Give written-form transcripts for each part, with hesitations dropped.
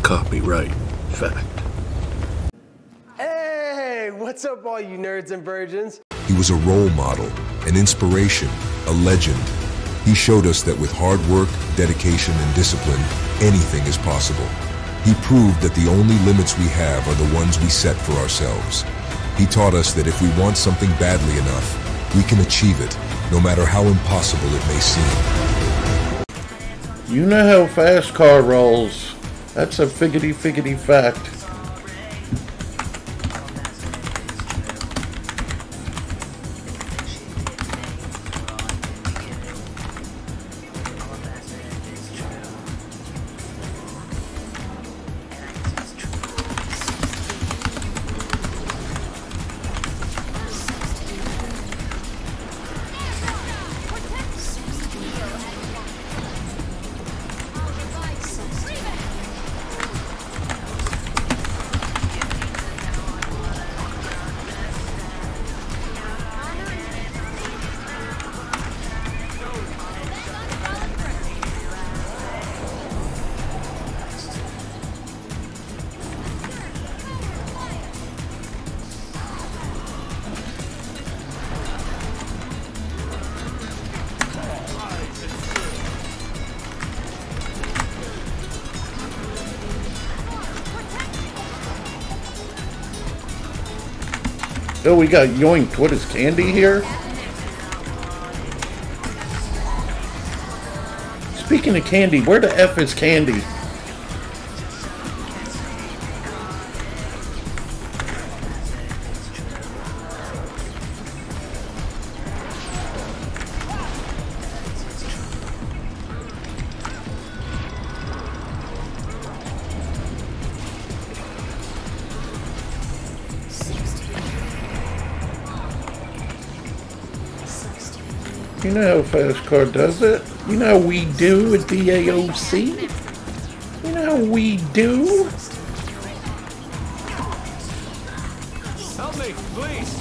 Copyright fact. Hey, what's up all you nerds and virgins? He was a role model, an inspiration, a legend. He showed us that with hard work, dedication, and discipline, anything is possible. He proved that the only limits we have are the ones we set for ourselves. He taught us that if we want something badly enough, we can achieve it, no matter how impossible it may seem. You know how fast car rolls. That's a figgity fact. Oh, we got Yoinked. What is Candy here? Speaking of Candy, where the F is Candy? You know how Fast Car does it? You know how we do at DAOC? You know how we do? Help me, please!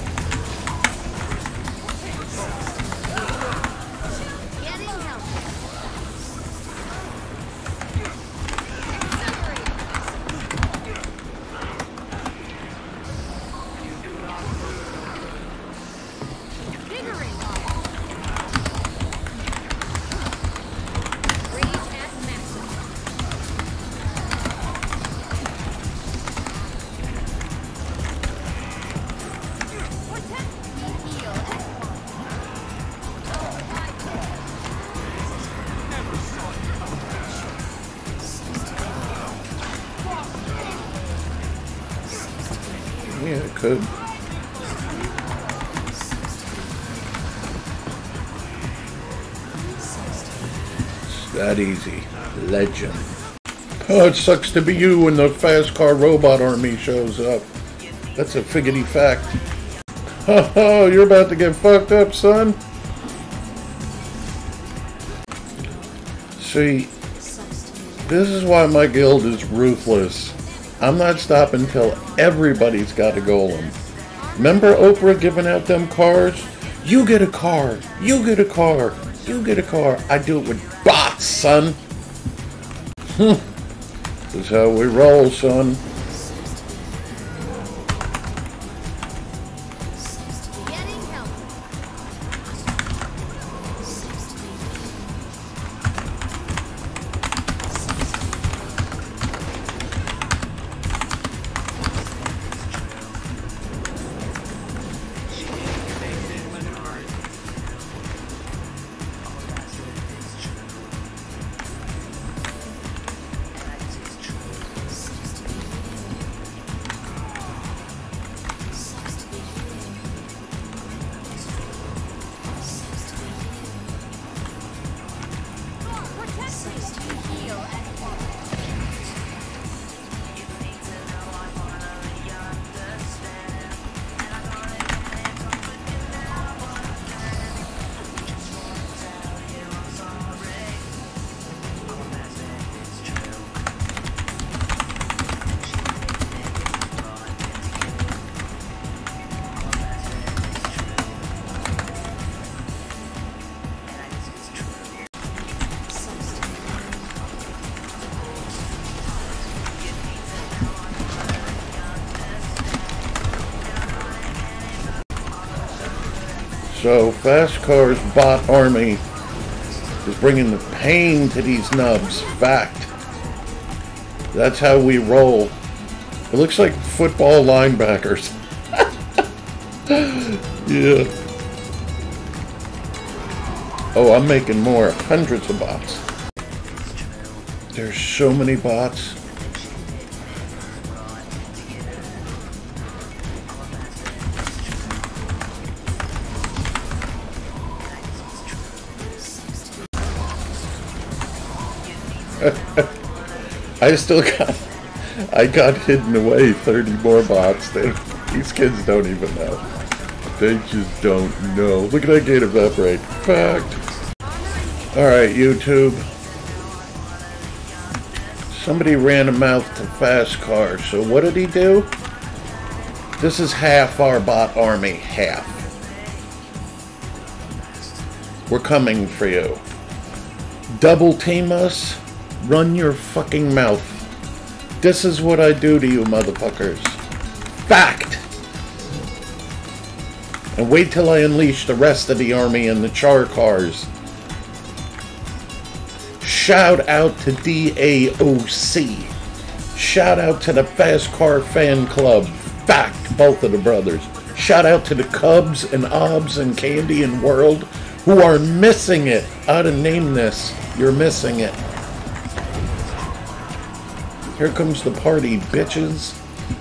Yeah, it could. It's that easy. Legend. Oh, it sucks to be you when the Fast Car Robot Army shows up. That's a figgity fact. Oh, you're about to get fucked up, son. See, this is why my guild is ruthless. I'm not stopping till everybody's got a golem. Remember Oprah giving out them cars? You get a car. You get a car. You get a car. I do it with bots, son. This is how we roll, son. So, Fast Cars bot army is bringing the pain to these nubs. Fact. That's how we roll. It looks like football linebackers. Yeah. Oh, I'm making more. Hundreds of bots. There's so many bots. I got hidden away 30 more bots. These kids don't even know. They just don't know. Look at that gate evaporate. Fact. Alright, YouTube. Somebody ran a mouth to Fast Cars. So what did he do? This is half our bot army. Half. We're coming for you. Double team us. Run your fucking mouth. This is what I do to you motherfuckers. Fact! And wait till I unleash the rest of the army and the char cars. Shout out to DAOC. Shout out to the Fast Car Fan Club. Fact, both of the brothers. Shout out to the Cubs and Obs and Candy and World who are missing it. I ought to name this. You're missing it. Here comes the party, bitches.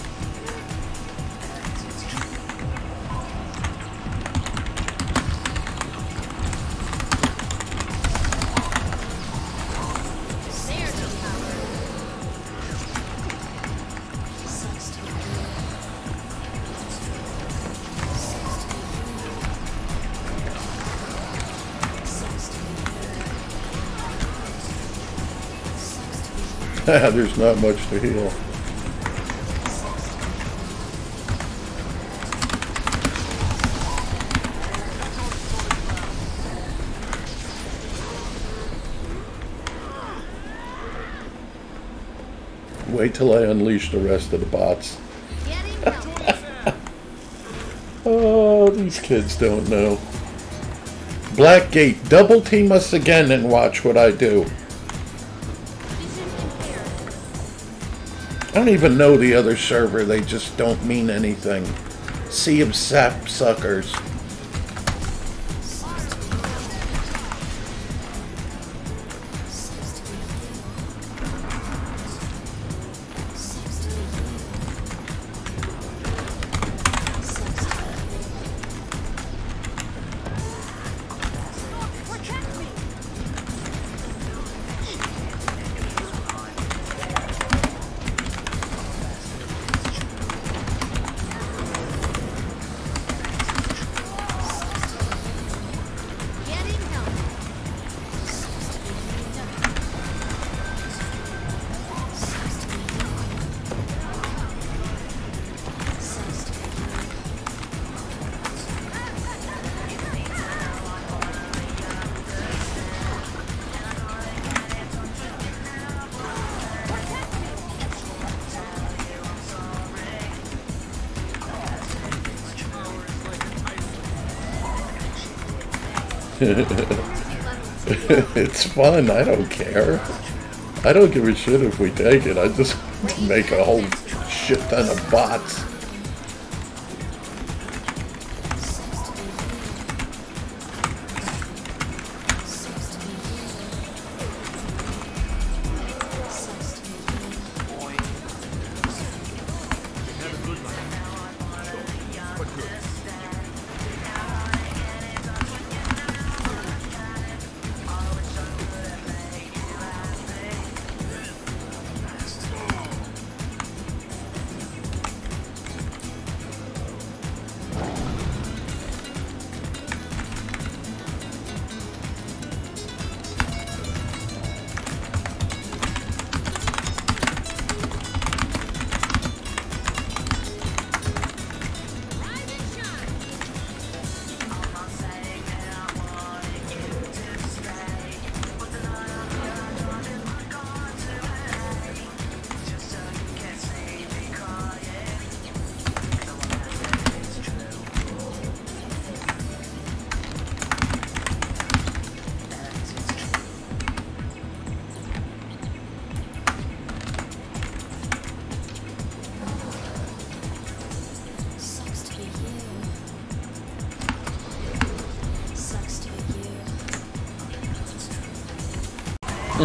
There's not much to heal. Wait till I unleash the rest of the bots. Oh, these kids don't know. Blackgate, double team us again and watch what I do. I don't even know the other server, they just don't mean anything. Sea of sap suckers. It's fun, I don't care. I don't give a shit if we take it, I just make a whole shit ton of bots.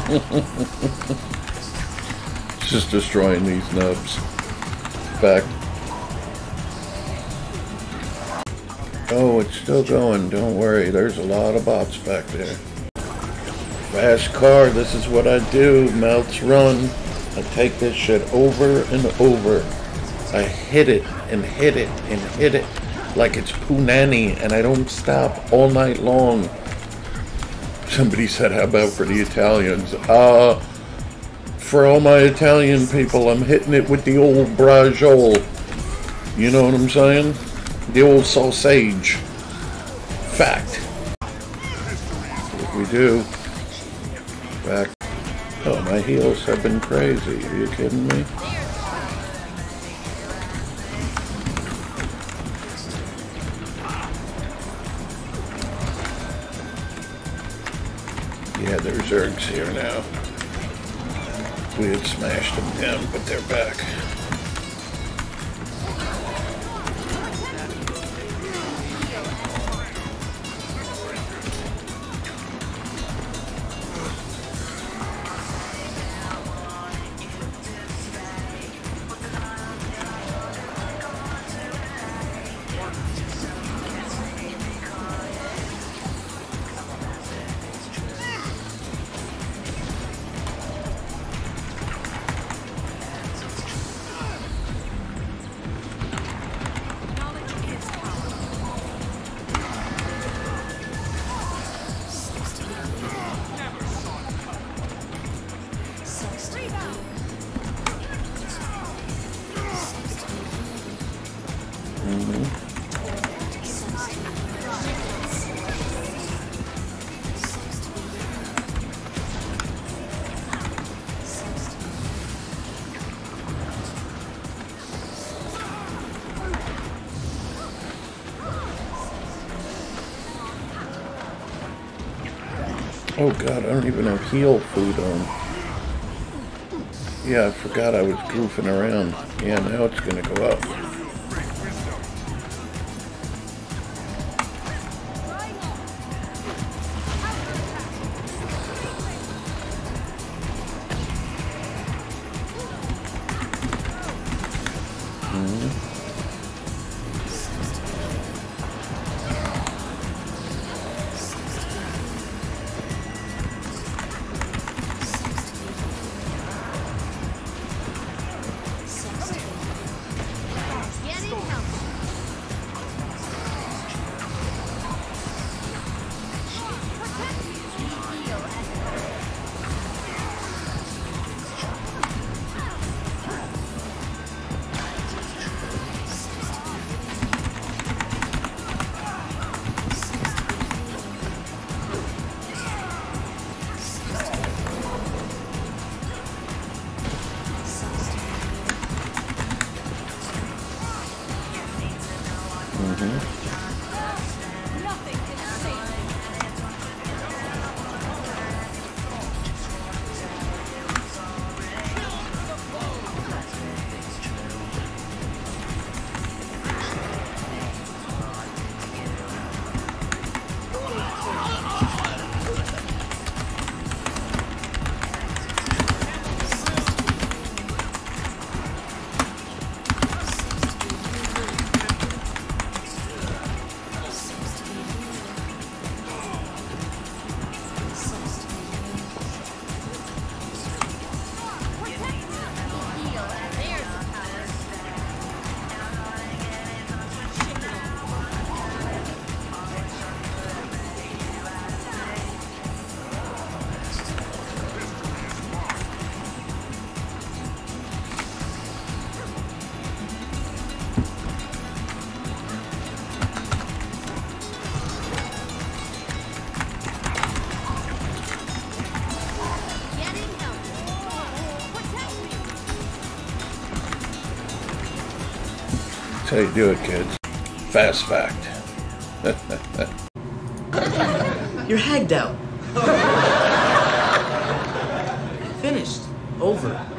It's just destroying these nubs. Back. Oh, it's still going. Don't worry. There's a lot of bots back there. Fast car. This is what I do. Melts run. I take this shit over and over. I hit it and hit it and hit it like it's Punani, and I don't stop all night long. Somebody said, how about for the Italians? For all my Italian people, I'm hitting it with the old braciole. You know what I'm saying? The old sausage. Fact. That's what we do. Back. Oh, my heels have been crazy. Are you kidding me? Yeah, there's Zergs here now. We had smashed them down, but they're back. Oh god, I don't even have heal food on. Yeah, I forgot I was goofing around. Yeah, now it's gonna go up. That's how you do it, kids. Fast fact. You're hagged out. Finished. Over.